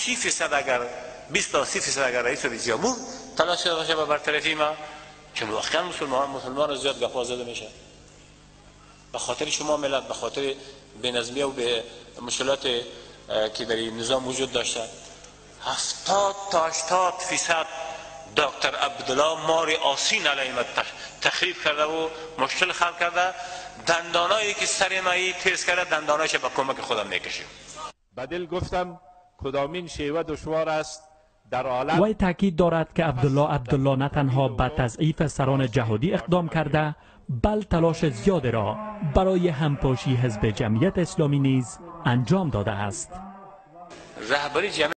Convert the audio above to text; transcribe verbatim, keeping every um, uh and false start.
سی فیصد اگر بیست تا سی فیصد اگر رئیس جمهور تلاش باشه به برطرفی ما، چون واقعا مسلمان مسلمان زیاد گپا زده میشه به خاطر شما ملت، به خاطر بینظمی و به مشکلات که در این نظام وجود داشته. هفتاد تا هشتاد فیصد دکتر عبدالله مار آسین علیه ما تخریب کرده و مشکل خلق کرده. دندانایی که سر مایی تیز کرده دندانایش به کمک خودم میکشیم. به دل گفتم کدامین شیوه دشوار است در عالم. وی تاکید دارد که عبدالله عبدالله نه تنها به تضعیف سران جهادی اقدام کرده، بل تلاش زیاد را برای همپاشی حزب جمعیت اسلامی نیز انجام داده است. رهبری جمعیت